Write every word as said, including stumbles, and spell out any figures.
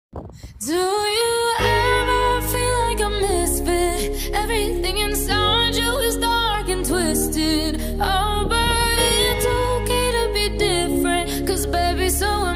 Do you ever feel like a misfit? Everything inside you is dark and twisted. Oh, but it's okay to be different, 'cause baby, so